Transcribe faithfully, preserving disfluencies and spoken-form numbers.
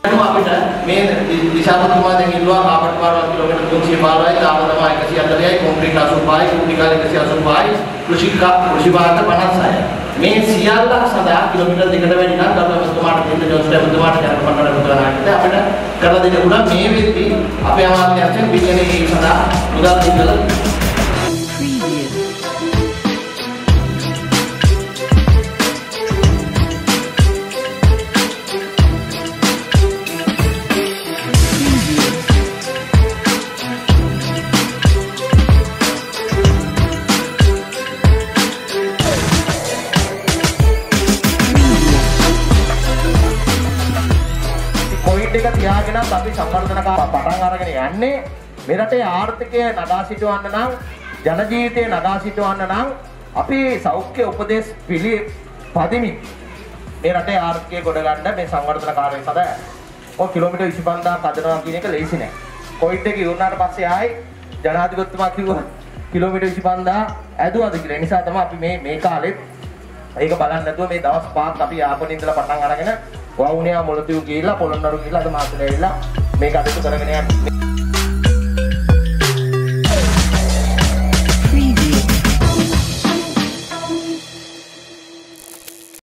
අපිට මේ දිශාපතිතුමා දැන් ඉල්ලුවා කාපට් පාරවල් කිලෝමීටර් තුන්සිය පනහයි, තාම තමයි එකසිය හතළිහයි, කොන්ක්‍රීට් අසූ පහයි, කුටිකාල එකසිය අසූ පහයි, කෘෂිකා කෘෂි භාණ්ඩ පනහයි. මේ සියල්ල සඳහා කිලෝමීටර් දෙකකට වැඩි නම් ගවර්නමන්තුමාට දෙන්න ජොන්ස්ටර්තුමාට ජනපණ්ඩල පුදවනාට අපිට කරලා දෙන්න පුළුවන්. මේ වෙද්දී අපේ අමාත්‍යාංශයෙන් බිලියන එකක සඳහා මුදල් දීලා එක තියාගෙන අපි සංවර්ධන පටන් අරගෙන යන්නේ මේ රටේ ආර්ථිකය නගා සිටවන්න නම් ජන ජීවිතය නගා සිටවන්න නම් අපි සෞඛ්‍ය උපදේශ පිළිපදිමින් මේ රටේ ආර්ථිකය ගොඩ ගන්න මේ සංවර්ධන කාර්යය සඳහා ඔය කිලෝමීටර් විසි පන්දාහක් හදනවා කියන එක ලේසි නෑ. කොවිඩ් එක ඉවරනාට පස්සේ ආයි ජනාධිපතිතුමා කිව්වා කිලෝමීටර් විසි පන්දාහ ඇදුවද කියලා. ඒ නිසා තමයි අපි මේ මේ කාලෙත් ඒක බලන්න නැතුව මේ දවස් පහක් අපි යාපනයේ ඉඳලා පටන් අරගෙන වවුනියා මොළතිව් ගිහිල්ලා පොළොන්නරු ගිහිල්ලා අද මාසෙට ඇවිල්ලා මේක අදට කරගෙන යන්නේ.